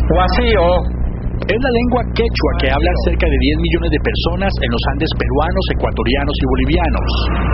Es la lengua quechua que hablan cerca de 10 millones de personas en los Andes peruanos, ecuatorianos y bolivianos.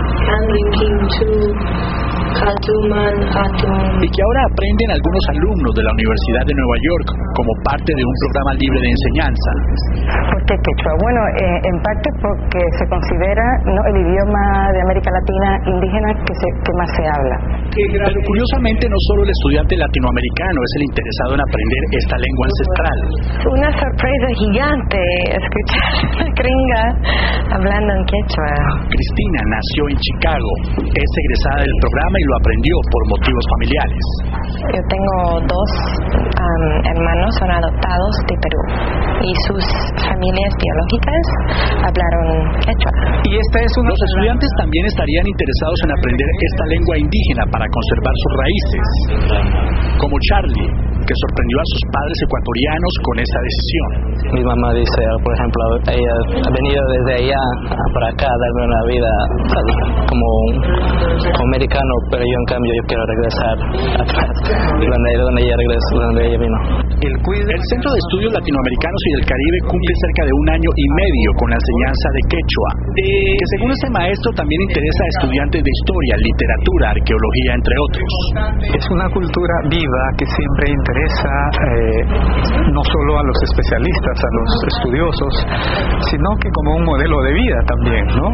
Y que ahora aprenden algunos alumnos de la Universidad de Nueva York como parte de un programa libre de enseñanza. ¿Por qué quechua? Bueno, en parte porque se considera el idioma de América Latina indígena que más se habla. Pero curiosamente no solo el estudiante latinoamericano es el interesado en aprender esta lengua ancestral. Una sorpresa gigante escuchar a gringa hablando en quechua. Cristina nació en Chicago, es egresada del programa y lo aprendió por motivos familiares. Yo tengo dos hermanos, son adoptados de Perú y sus familias biológicas hablaron quechua. Los estudiantes también estarían interesados en aprender esta lengua indígena para conservar sus raíces, como Charlie, que sorprendió a sus padres ecuatorianos con esa decisión. Mi mamá dice, por ejemplo, ella ha venido desde allá para acá a darme una vida como americano, pero yo en cambio yo quiero regresar atrás, donde ella regresó, donde ella vino. El Centro de Estudios Latinoamericanos y del Caribe cumple cerca de 1 año y medio con la enseñanza de quechua, que según ese maestro también interesa a estudiantes de historia, literatura, arqueología, entre otros. Es una cultura viva que siempre interesa no solo a los especialistas, a los estudiosos, sino que como un modelo de vida también, ¿no?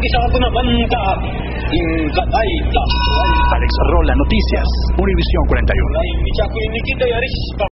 Alex Rola, Noticias, Univisión 41.